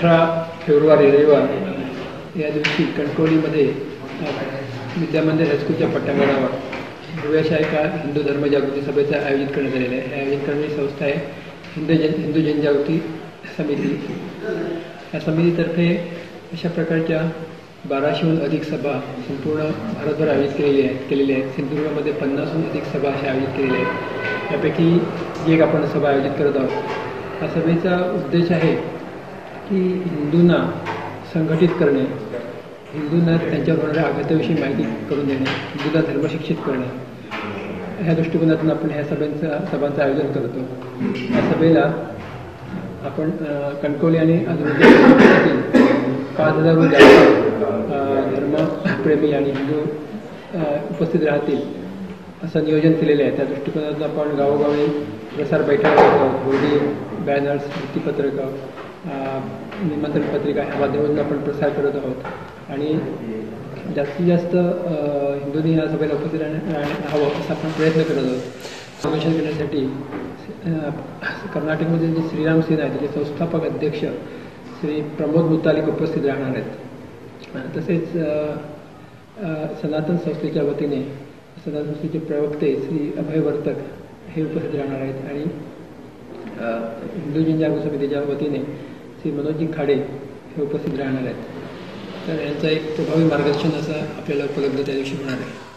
18 February रविवार या दिवशी कणकवलीमध्ये विद्यामंदिर हायस्कूलच्या पट्टांगणावर भव्यशाही काळ हिंदू धर्मजागृती सभेचं आयोजित करण्यात आलेलं आहे. हे आयोजित करणारी संस्था आहे हिंदू जनजागृती समिती. या समितीतर्फे अशा प्रकारच्या 1200हून अधिक सभा संपूर्ण भारतभर आयोजित केलेल्या आहेत. सिंधुदुर्गामध्ये 50हून अधिक सभा अशा आयोजित केलेल्या आहेत. त्यापैकी एक आपण सभा आयोजित करत आहोत. या सभेचा उद्देश आहे की हिंदूंना संघटित करणे, हिंदूंना त्यांच्यावर होणाऱ्या आघाताविषयी माहिती करून देणे, हिंदूंना धर्मशिक्षित करणे, ह्या दृष्टिकोनातून आपण ह्या सभांचं आयोजन करतो. या सभेला आपण कणकवली आणि आजूबाजूच्या 5000हून जास्त धर्मप्रेमी आणि हिंदू उपस्थित राहतील असं नियोजन केलेलं आहे. त्या दृष्टिकोनातून आपण गावोगावी प्रसार बैठका करत आहोत. बोर्डी, बॅनर्स, भित्तीपत्रकं, निमंत्रण पत्रिका ह्या माध्यमातून आपण प्रसार करत आहोत आणि जास्तीत जास्त हिंदूंनी या सभेला उपस्थित राहावं असा आपण प्रयत्न करत आहोत. संरक्षण करण्यासाठी कर्नाटकमध्ये जे श्रीराम सेना आहे त्याचे संस्थापक अध्यक्ष श्री प्रमोद मुतालिक उपस्थित राहणार आहेत. तसेच सनातन संस्थेच्या वतीने सनातन संस्थेचे प्रवक्ते श्री अभय वर्तक हे उपस्थित राहणार आहेत आणि हिंदू जनजागृती समितीच्या वतीने श्री मनोजी खाडे हे उपस्थित राहणार आहेत. तर यांचं एक प्रभावी मार्गदर्शन असं आपल्याला उपलब्ध त्या दिवशी होणार आहे.